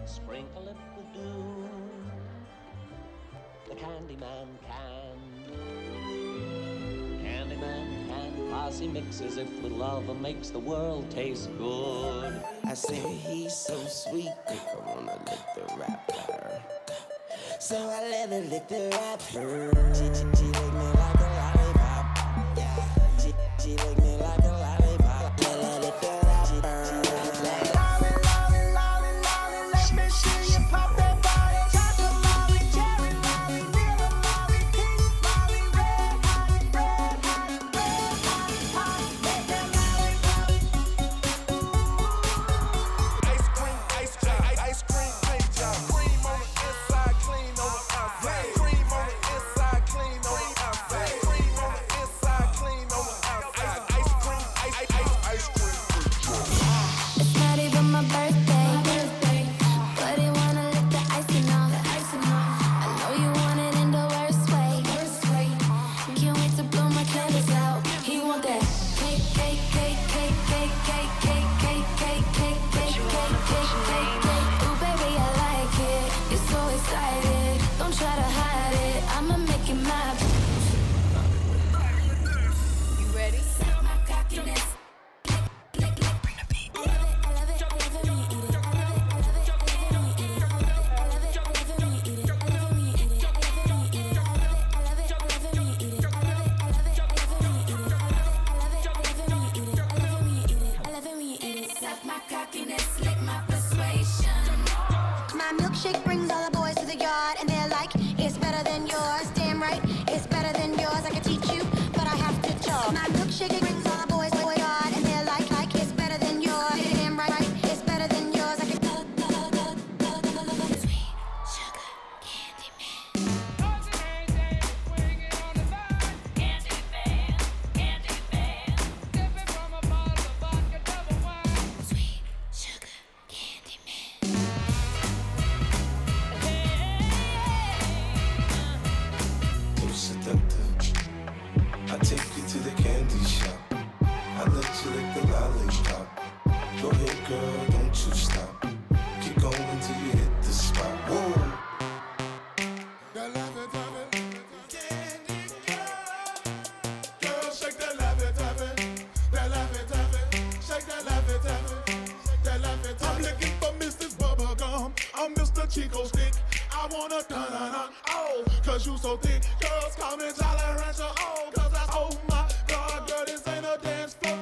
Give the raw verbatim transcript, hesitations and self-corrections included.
Sprinkle it with dew. The Candyman can. Candyman can, 'cause he mixes it with love and makes the world taste good. I said he's so sweet, think I wanna lick the rapper. So I let her lick the rapper. She, she, she lick me like a lollipop. Yeah, she, she lick me like a lollipop. Let her lick the rapper. Lolly, lolly, lolly, lolly, let me see you pop that body. Chocolate lolly, cherry lolly, vanilla lolly, pink lolly, red hot, red hot, red hot, hot. Make that lolly pop. Ice cream, ice cream, ice cream, paint job. Cream on the inside, clean on the outside. Cream on the inside, clean on the outside. Cream on the inside, clean on the outside. Ice cream, ice, ice, ice, ice cream, paint job. It's not even my birthday, but he wanna lick the icing off. I know you want it in the worst way. Can't wait to blow my candles out. He want that cake, cake, cake, cake, cake, cake, cake, cake, cake, cake, cake, cake, cake, cake, cake. Ooh, baby, I like it. You're so excited. Don't try to hide it. I'ma make it my. You ready? My cockiness. My milkshake brings all the boys to the yard, and they're like, it's better than yours. Damn right, it's better than yours. I can teach you, but I have to talk. My milkshake brings all the boys to the yard, and they're like, like, it's better than yours. Damn right, it's better than yours. I can. Sweet sugar candy man. Sweet sugar candy man. So seductive. I take you to the candy shop. I let you lick the lollipop. Go ahead, girl, don't you stop. Keep going till you hit the spot. Whoa. That love it, love it. Candy girl. Girl, shake that love it, love it. That love it, love it. Shake that love it, love it. That love it, love it. I'm looking for Missus Bubblegum. I'm Mister Chico Stick. I wanna dun dun dun. Oh, cause you so thick. Girls call me Jolly Rancher. Oh, cause that's oh my God, girl, this ain't a dance floor.